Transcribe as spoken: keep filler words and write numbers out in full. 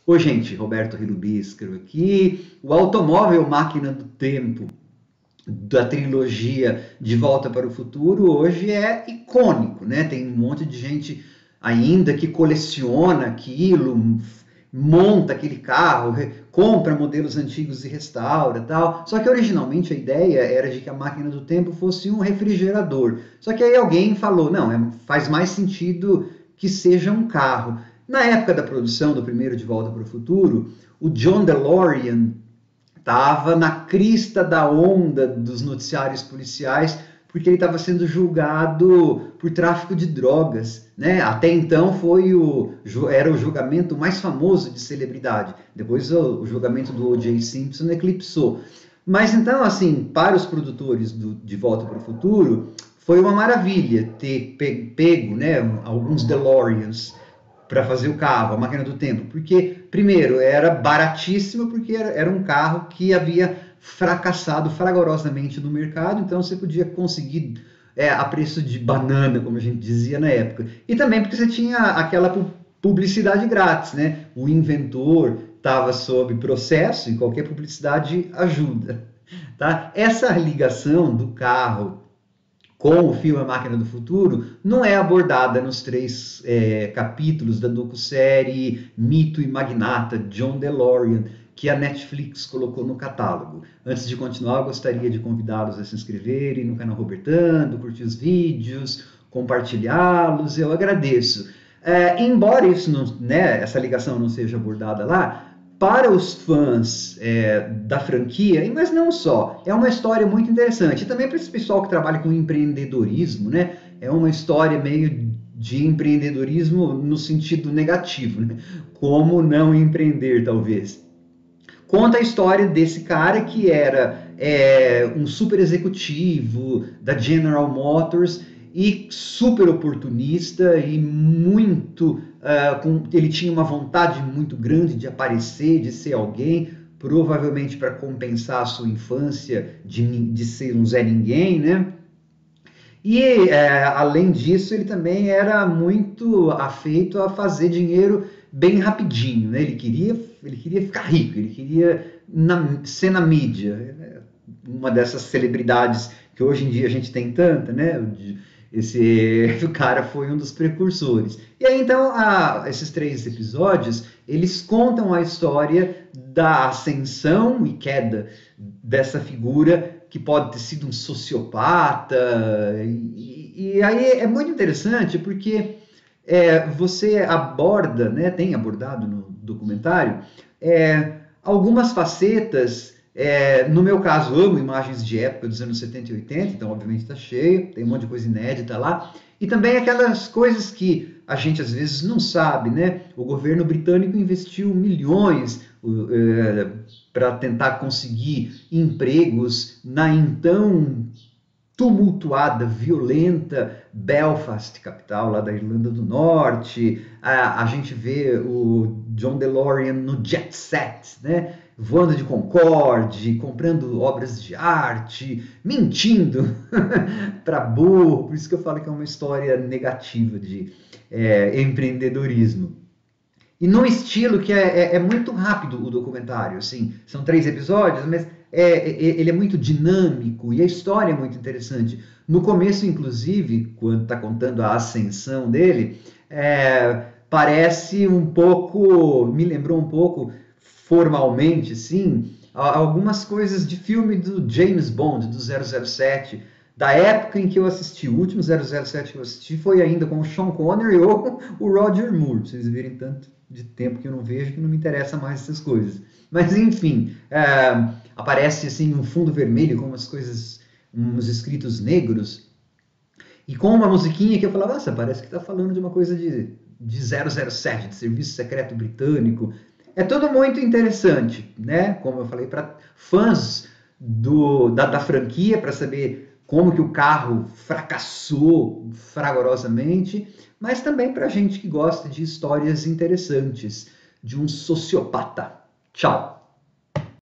Oi, gente, Roberto Rilubiscaro aqui. O automóvel Máquina do Tempo da trilogia De Volta para o Futuro hoje é icônico, né? Tem um monte de gente ainda que coleciona aquilo, monta aquele carro, compra modelos antigos e restaura, tal. Só que originalmente a ideia era de que a máquina do tempo fosse um refrigerador. Só que aí alguém falou, não, é, faz mais sentido que seja um carro. Na época da produção do primeiro De Volta para o Futuro, o John DeLorean estava na crista da onda dos noticiários policiais porque ele estava sendo julgado por tráfico de drogas, né? Até então foi o, era o julgamento mais famoso de celebridade. Depois o, o julgamento do O J Simpson eclipsou. Mas então, assim, para os produtores do De Volta para o Futuro, foi uma maravilha ter pego, né, alguns DeLoreans para fazer o carro, a máquina do tempo, porque, primeiro, era baratíssimo, porque era, era um carro que havia fracassado fragorosamente no mercado, então você podia conseguir é, a preço de banana, como a gente dizia na época. E também porque você tinha aquela publicidade grátis, né? O inventor estava sob processo e qualquer publicidade ajuda. Tá? Essa ligação do carro com o filme A Máquina do Futuro, não é abordada nos três é, capítulos da docu-série Mito e Magnata, John DeLorean, que a Netflix colocou no catálogo. Antes de continuar, eu gostaria de convidá-los a se inscreverem no canal Robertando, curtir os vídeos, compartilhá-los, eu agradeço. É, embora isso não, né, essa ligação não seja abordada lá, para os fãs é, da franquia, mas não só, é uma história muito interessante. E também para esse pessoal que trabalha com empreendedorismo, né? É uma história meio de empreendedorismo no sentido negativo, né? Como não empreender, talvez. Conta a história desse cara que era é, um super executivo da General Motors e super oportunista e muito... Uh, com, ele tinha uma vontade muito grande de aparecer, de ser alguém, provavelmente para compensar a sua infância de, de ser um Zé Ninguém, né? E, é, além disso, ele também era muito afeito a fazer dinheiro bem rapidinho, né? Ele queria, ele queria ficar rico, ele queria na, ser na mídia. Uma dessas celebridades que hoje em dia a gente tem tanta, né? Esse o cara foi um dos precursores. E aí, então, a, esses três episódios, eles contam a história da ascensão e queda dessa figura que pode ter sido um sociopata. E, e aí é muito interessante porque é, você aborda, né, tem abordado no documentário, é, algumas facetas. É, no meu caso, amo imagens de época dos anos setenta e oitenta, então obviamente está cheio, tem um monte de coisa inédita lá. E também aquelas coisas que a gente às vezes não sabe, né? O governo britânico investiu milhões é, para tentar conseguir empregos na então tumultuada, violenta Belfast, capital lá da Irlanda do Norte. A, a gente vê o John DeLorean no jet set, né? Voando de Concorde, comprando obras de arte, mentindo para burro. Por isso que eu falo que é uma história negativa de é, empreendedorismo. E num estilo que é, é, é muito rápido o documentário, assim, são três episódios, mas é, é, ele é muito dinâmico e a história é muito interessante. No começo, inclusive, quando está contando a ascensão dele, é, parece um pouco, me lembrou um pouco, formalmente, sim, algumas coisas de filme do James Bond, do zero zero sete, da época em que eu assisti. O último zero zero sete que eu assisti foi ainda com o Sean Connery ou o Roger Moore, pra vocês verem tanto de tempo que eu não vejo que não me interessa mais essas coisas. Mas enfim, é, aparece assim um fundo vermelho com umas coisas, uns escritos negros e com uma musiquinha que eu falava, nossa, parece que está falando de uma coisa de, de zero zero sete, de Serviço Secreto Britânico. É tudo muito interessante, né? Como eu falei, para fãs do, da, da franquia, para saber como que o carro fracassou fragorosamente, mas também para gente que gosta de histórias interessantes de um sociopata. Tchau!